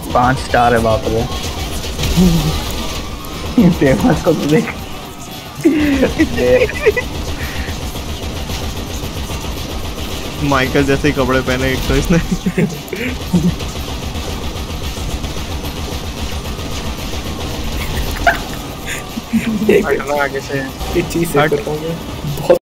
5 star है बाप रे। फेमस को तो देख। माइकल जैसे ही कपड़े पहने एक तो इसने। एक आगे से चीज से हट। करता हूँ मैं।